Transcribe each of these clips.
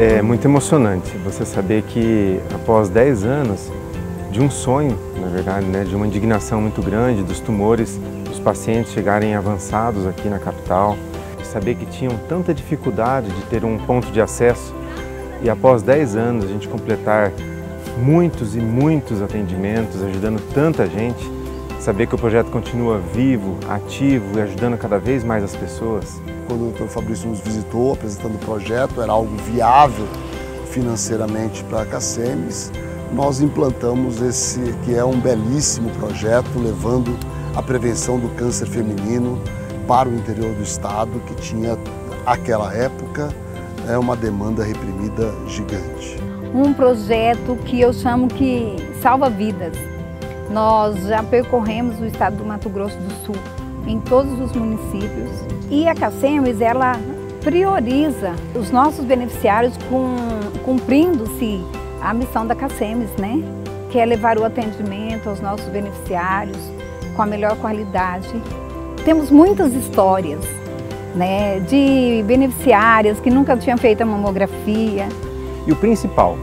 É muito emocionante você saber que após 10 anos de um sonho, na verdade, né, de uma indignação muito grande dos tumores dos pacientes chegarem avançados aqui na capital, de saber que tinham tanta dificuldade de ter um ponto de acesso e após 10 anos a gente completar muitos e muitos atendimentos, ajudando tanta gente, saber que o projeto continua vivo, ativo e ajudando cada vez mais as pessoas. Quando o Dr. Fabrício nos visitou apresentando o projeto, era algo viável financeiramente para a Cacemes, nós implantamos esse que é um belíssimo projeto, levando a prevenção do câncer feminino para o interior do estado, que tinha, naquela época, uma demanda reprimida gigante. Um projeto que eu chamo que salva vidas. Nós já percorremos o estado do Mato Grosso do Sul, em todos os municípios, e a Cacemes, ela prioriza os nossos beneficiários cumprindo-se a missão da Cacemes, né? Que é levar o atendimento aos nossos beneficiários com a melhor qualidade. Temos muitas histórias, né, de beneficiárias que nunca tinham feito a mamografia. E o principal,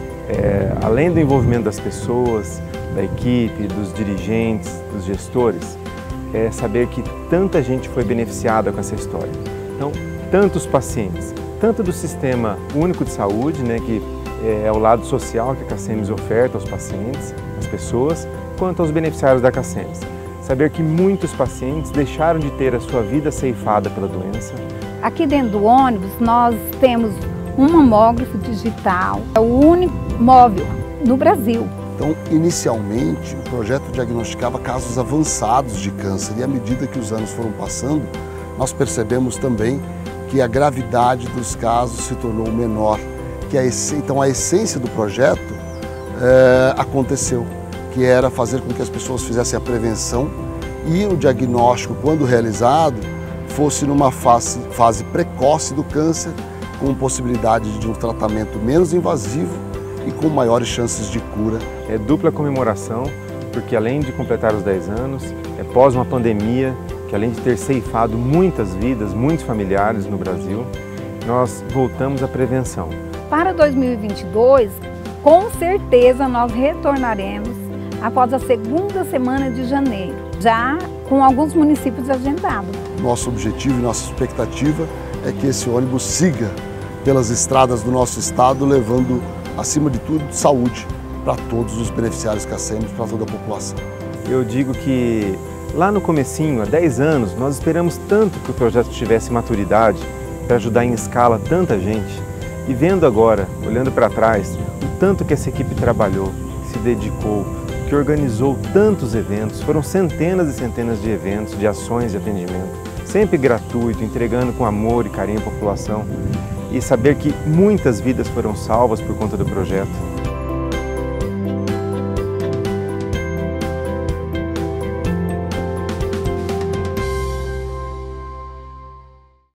além do envolvimento das pessoas, da equipe, dos dirigentes, dos gestores, é saber que tanta gente foi beneficiada com essa história. Então, tantos pacientes, tanto do Sistema Único de Saúde, né, que é o lado social que a Cacemes oferta aos pacientes, às pessoas, quanto aos beneficiários da Cacemes. Saber que muitos pacientes deixaram de ter a sua vida ceifada pela doença. Aqui dentro do ônibus nós temos um mamógrafo digital, é o único móvel no Brasil. Então, inicialmente, o projeto diagnosticava casos avançados de câncer e à medida que os anos foram passando, nós percebemos também que a gravidade dos casos se tornou menor. Então, a essência do projeto aconteceu, que era fazer com que as pessoas fizessem a prevenção e o diagnóstico, quando realizado, fosse numa fase precoce do câncer, com possibilidade de um tratamento menos invasivo e com maiores chances de cura. É dupla comemoração, porque além de completar os 10 anos, pós uma pandemia, que além de ter ceifado muitas vidas, muitos familiares no Brasil, nós voltamos à prevenção. Para 2022, com certeza nós retornaremos após a segunda semana de janeiro, já com alguns municípios agendados. Nosso objetivo e nossa expectativa é que esse ônibus siga pelas estradas do nosso estado, levando, acima de tudo, saúde para todos os beneficiários Cacemes, para toda a população. Eu digo que lá no comecinho, há 10 anos, nós esperamos tanto que o projeto tivesse maturidade para ajudar em escala tanta gente. E vendo agora, olhando para trás, o tanto que essa equipe trabalhou, se dedicou, que organizou tantos eventos, foram centenas e centenas de eventos, de ações de atendimento, sempre gratuito, entregando com amor e carinho à população, e saber que muitas vidas foram salvas por conta do projeto.